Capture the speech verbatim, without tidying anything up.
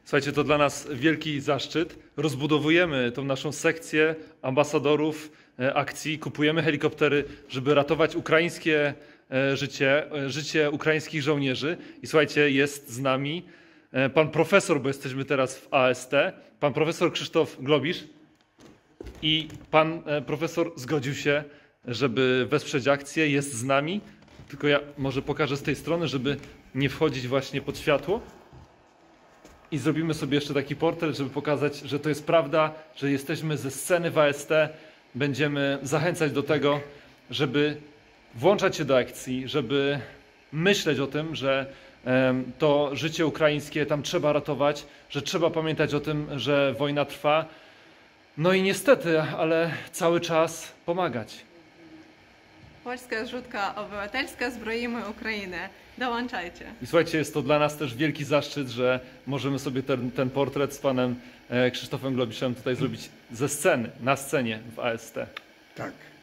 Słuchajcie, to dla nas wielki zaszczyt. Rozbudowujemy tą naszą sekcję ambasadorów akcji, kupujemy helikoptery, żeby ratować ukraińskie życie, życie ukraińskich żołnierzy. I słuchajcie, jest z nami pan profesor, bo jesteśmy teraz w A S T, pan profesor Krzysztof Globisz. I pan profesor zgodził się, żeby wesprzeć akcję, jest z nami. Tylko ja może pokażę z tej strony, żeby nie wchodzić właśnie pod światło. I zrobimy sobie jeszcze taki portret, żeby pokazać, że to jest prawda, że jesteśmy ze sceny w A S T. Będziemy zachęcać do tego, żeby włączać się do akcji, żeby myśleć o tym, że to życie ukraińskie tam trzeba ratować, że trzeba pamiętać o tym, że wojna trwa. No i niestety, ale cały czas pomagać. Polska Zrzutka Obywatelska, zbroimy Ukrainę. Dołączajcie. I słuchajcie, jest to dla nas też wielki zaszczyt, że możemy sobie ten, ten portret z panem Krzysztofem Globiszem tutaj zrobić ze sceny, na scenie w A S T. Tak.